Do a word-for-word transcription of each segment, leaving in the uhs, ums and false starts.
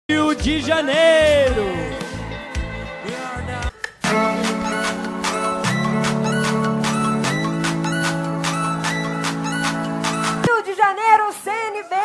Rio de Janeiro. Rio de Janeiro, C N B.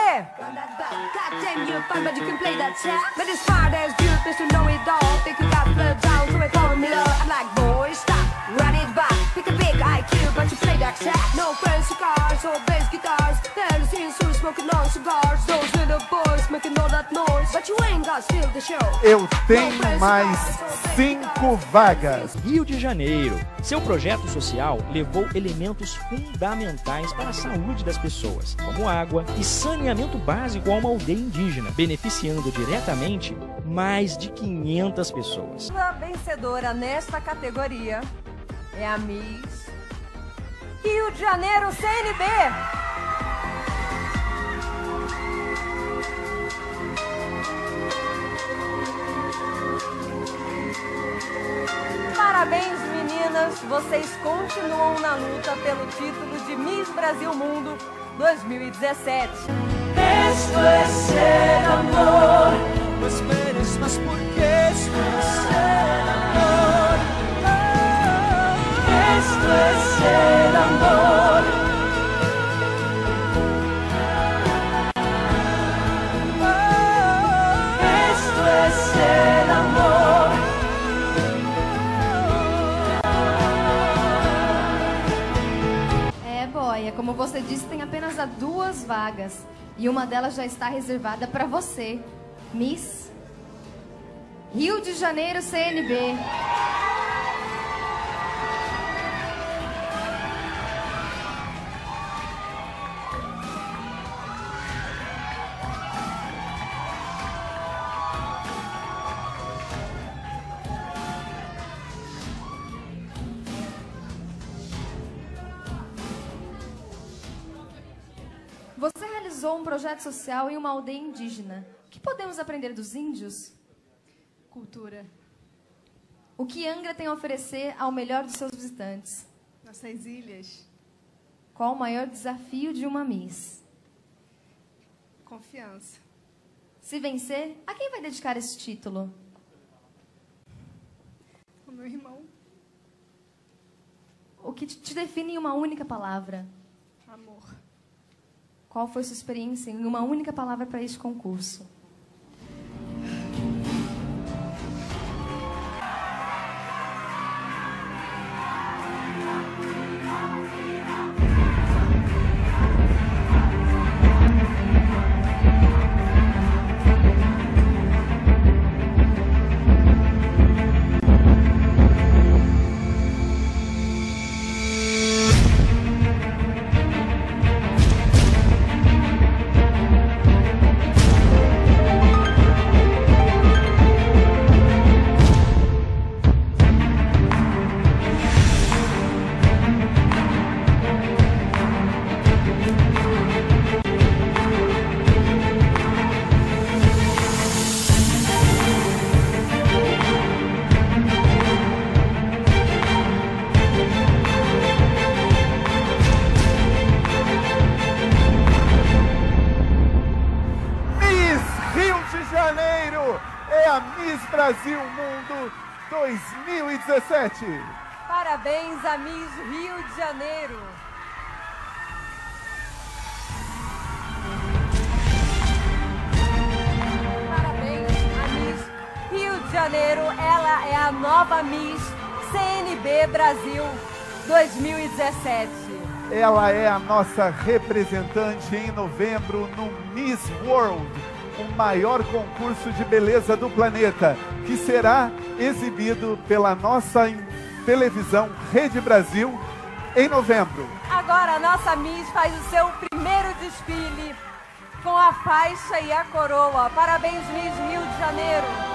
No fancy cars or bass guitars. There's insults smoking on cigars. Those little boys making all that noise. But you ain't got still the show. Eu tenho mais cinco vagas. Rio de Janeiro. Seu projeto social levou elementos fundamentais para a saúde das pessoas, como água e saneamento básico a uma aldeia indígena, beneficiando diretamente mais de quinhentas pessoas. A vencedora nesta categoria é a Miss Rio de Janeiro, C N B. Parabéns, meninas! Vocês continuam na luta pelo título de Miss Brasil Mundo dois mil e dezessete. Esto es ser amor. No esperes más porque esto es ser amor. Esto es ser amor. Esto es ser amor. É, boy, como você disse, tem apenas duas vagas. E uma delas já está reservada para você, Miss Rio de Janeiro, C N B. Você realizou um projeto social em uma aldeia indígena. O que podemos aprender dos índios? Cultura. O que Angra tem a oferecer ao melhor dos seus visitantes? Nossas ilhas. Qual o maior desafio de uma Miss? Confiança. Se vencer, a quem vai dedicar esse título? O meu irmão. O que te define em uma única palavra? Amor. Qual foi sua experiência em uma única palavra para este concurso? É a Miss Brasil Mundo dois mil e dezessete. Parabéns a Miss Rio de Janeiro. Parabéns a Miss Rio de Janeiro. Ela é a nova Miss C N B Brasil dois mil e dezessete. Ela é a nossa representante em novembro no Miss World, o maior concurso de beleza do planeta, que será exibido pela nossa televisão Rede Brasil em novembro. Agora a nossa Miss faz o seu primeiro desfile com a faixa e a coroa. Parabéns, Miss Rio de Janeiro.